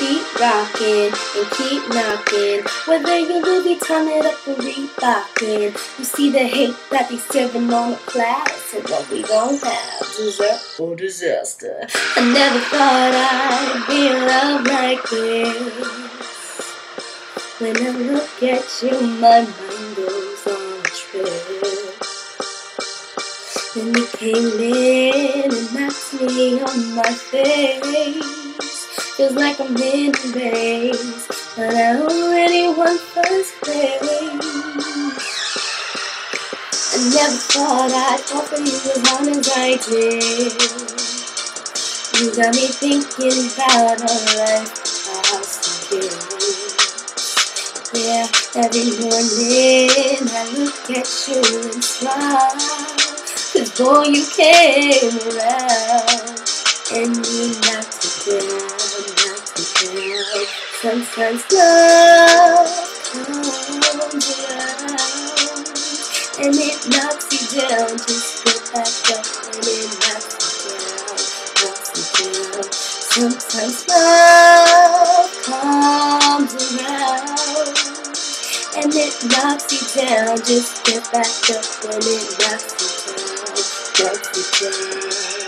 keep rocking and keep knocking. Whether you Louis Vuitton it up or Reebokin, you see the hate that they serving on the platter. So what we gon' have, dessert or disaster? I never thought I'd be in love like this. When I look at you, my mind goes on a trip. Then you came in and knocked me on my face. Feels like I'm in a race, but I already won first place. I never thought I'd fall for you as long as I did. You got me thinking about a life lost again. Yeah, every morning I look at you and smile. 'Cause boy, you came around and you knocked it down, knocked it down. Sometimes love comes around and it knocks you down. Just get back up and it knocks you down, knocks you down. Sometimes love comes around and it knocks you down. Just get back up when it knocks you down, knocks you down.